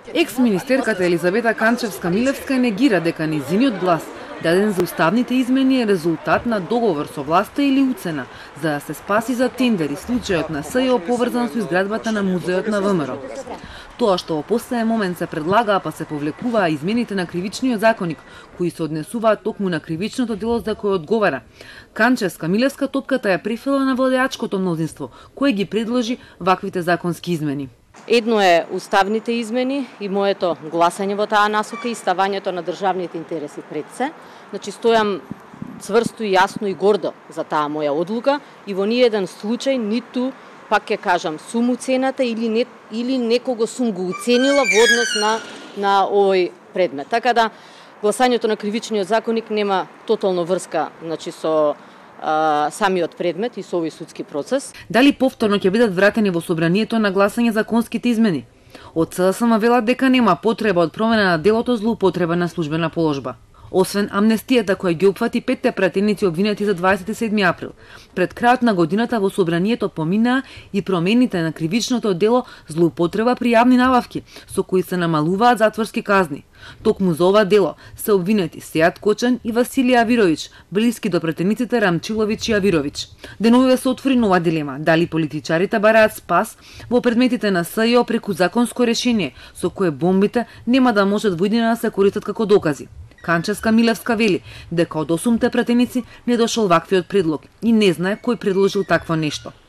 Екс-министерката Елизавета Канчевска-Милевска негира дека нејзиниот глас даден за уставните измени е резултат на договор со власта или уцена за да се спаси за тендери случајот на СЈО поврзан со изградбата на музеот на ВМРО. Тоа што во последен момент се предлагаа па се повлекуваа измените на кривичниот законник, кои се однесуваат токму на кривичното дело за кој одговара. Канчевска-Милевска топката ја прифела на владеачкото мнозинство, кое ги предложи ваквите законски измени. Едно е уставните измени и моето гласање во таа насока и ставањето на државните интереси пред се. Значи стојам цврсто и јасно и гордо за таа моја одлука и во ниеден случај ниту пак ќе кажам сум уцената или некого сум го уценила во однос на овој предмет. Така да гласањето на кривичниот законник нема тотално врска значи со самиот предмет и со овој судски процес. Дали повторно ќе бидат вратени во собранието на гласање законските измени? Од СДСМ велат дека нема потреба од промена на делото злоупотреба на службена положба. Освен амнестијата која ги опфати 5 пратеници обвинети за 27 април, пред крајот на годината во собранието поминаа и промените на кривичното дело злоупотреба при јавни набавки, со кои се намалуваат затворски казни. Токму за ова дело се обвинети Сејат Кочан и Василија Авировиќ, блиски до пратениците Рамчиловиќ и Авировиќ. Деновиве се отвори нова дилема, дали политичарите бараат спас во предметите на СЈО преку законско решение, со кое бомбите нема да можат во иднина да се користат како докази. Канчевска-Милевска вели дека од 8 пратеници не дошол ваквиот предлог и не знае кој предложил такво нешто.